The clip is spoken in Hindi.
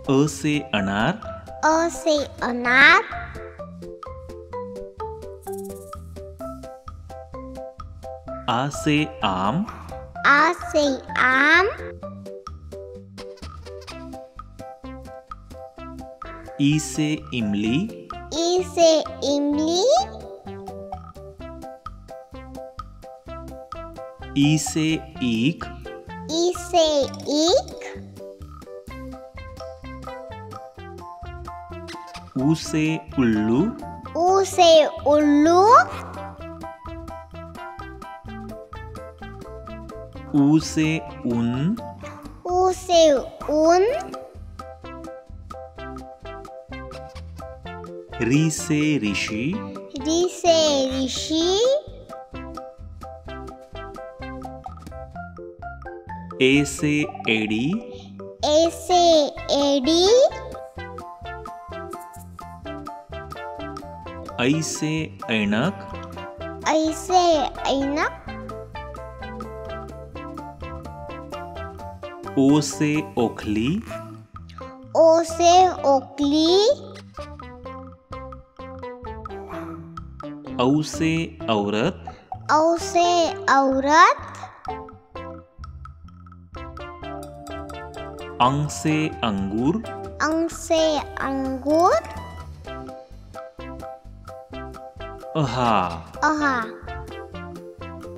अ से अनार, अ से अनार, आ से आम, आ से आम, ई से इमली, ई से इमली, ई से ईख, ई से ईख, ऊ से उल्लू, ऊ से उल्लू, ऊ से ऊन, ऊ से ऊन, री से ऋषि, री से ऋषि, ए से एड़ी, ए से एड़ी, ऐ से ऐनक, ऐ से ऐनक, ओ से ओखली, ओ से ओखली, औ से औरत, औ से औरत, अंग से अंगूर, अंग से अंगूर, अहा, अहा।